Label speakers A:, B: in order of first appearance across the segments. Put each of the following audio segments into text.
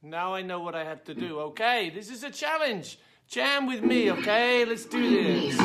A: Now I know what I have to do. Okay, this is a challenge. Jam with me, okay? Let's do this.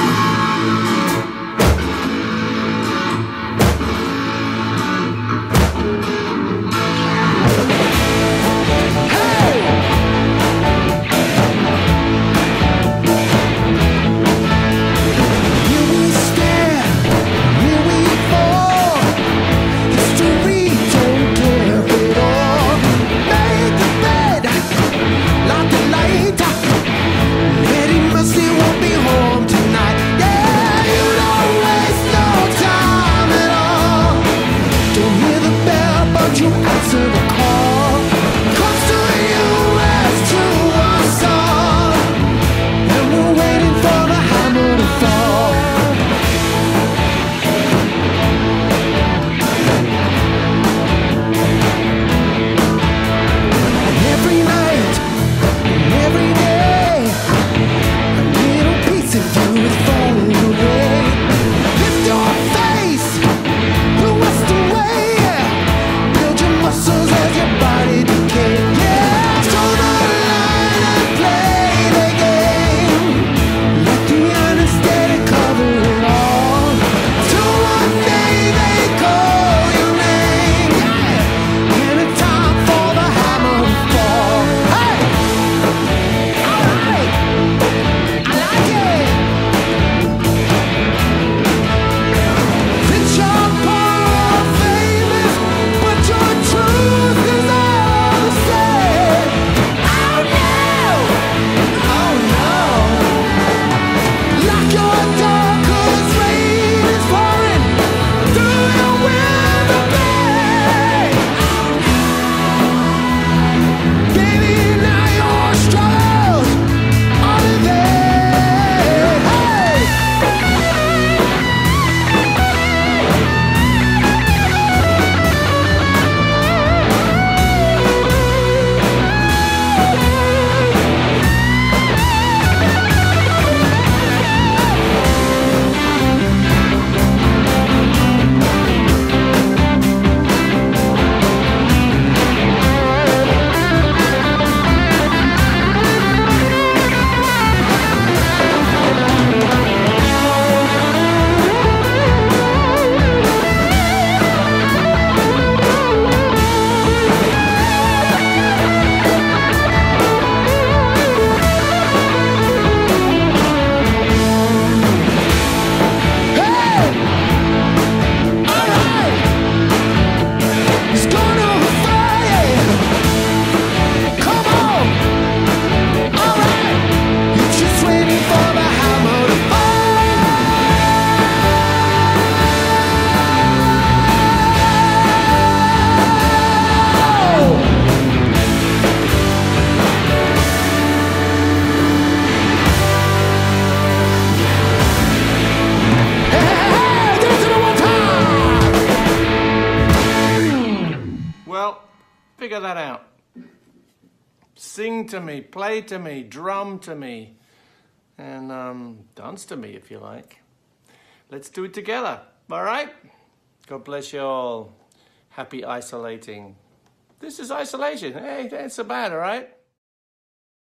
A: Figure that out. Sing to me, play to me, drum to me, and dance to me if you like. Let's do it together, all right? God bless you all. Happy isolating. This is isolation. Hey, that's so bad, all right?